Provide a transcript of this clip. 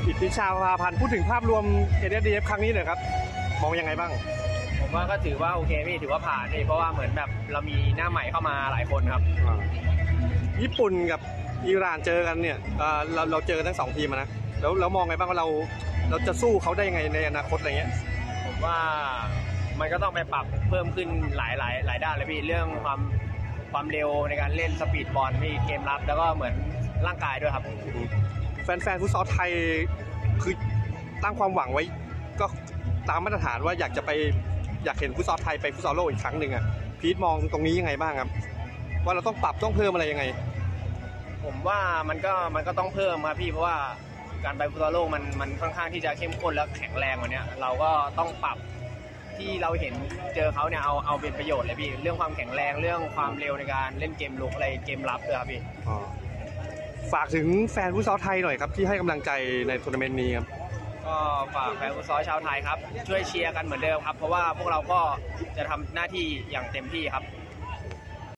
อิทธิชาภาพันธ์พูดถึงภาพรวม ASDF ครั้งนี้หน่อยครับมองยังไงบ้างผมว่าก็ถือว่าโอเคพี่ถือว่าผ่านพี่เพราะว่าเหมือนแบบเรามีหน้าใหม่เข้ามาหลายคนครับญี่ปุ่นกับอิหร่านเจอกันเนี่ยเราเจอทั้ง2ทีมนะแล้วมองไงบ้างว่าเราจะสู้เขาได้ยังไงในอนาคตอะไรเงี้ยผมว่ามันก็ต้องไปปรับเพิ่มขึ้นหลายด้านเลยพี่เรื่องความเร็วในการเล่นสปีดบอลพี่เกมรับแล้วก็เหมือนร่างกายด้วยครับแฟนฟุตซอลไทยคือตั้งความหวังไว้ก็ตามมาตรฐานว่าอยากเห็นฟุตซอลไทยไปฟุตซอลโลกอีกครั้งหนึ่งอ่ะพีทมองตรงนี้ยังไงบ้างครับว่าเราต้องปรับต้องเพิ่มอะไรยังไงผมว่ามันก็ต้องเพิ่มครับพี่เพราะว่าการไปฟุตซอลโลกมันค่อนข้างที่จะเข้มข้นและแข็งแรงกว่านี้เราก็ต้องปรับที่เราเห็นเจอเขาเนี่ยเอาเป็นประโยชน์เลยพี่เรื่องความแข็งแรงเรื่องความเร็วในการเล่นเกมลุกอะไรเกมรับด้วยครับพี่ฝากถึงแฟนฟุตซอลไทยหน่อยครับที่ให้กำลังใจในทัวร์นาเมนต์นี้ครับก็ฝากแฟนฟุตซอลชาวไทยครับช่วยเชียร์กันเหมือนเดิมครับเพราะว่าพวกเราก็จะทำหน้าที่อย่างเต็มที่ครับ